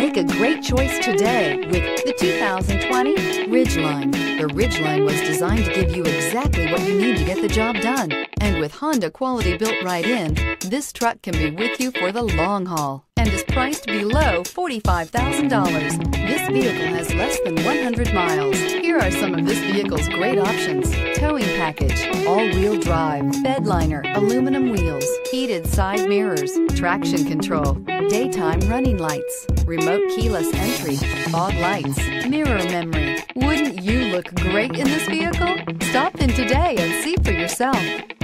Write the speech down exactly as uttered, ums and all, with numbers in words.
Make a great choice today with the two thousand twenty Ridgeline. The Ridgeline was designed to give you exactly what you need to get the job done. And with Honda quality built right in, this truck can be with you for the long haul and is priced below forty-five thousand dollars. This vehicle has less than one hundred miles. Here are some of this vehicle's great options: towing package, all-wheel drive, bed liner, aluminum wheels, heated side mirrors, traction control, daytime running lights, remote keyless entry, fog lights, mirror memory. Wouldn't you look great in this vehicle? Stop in today and see for yourself.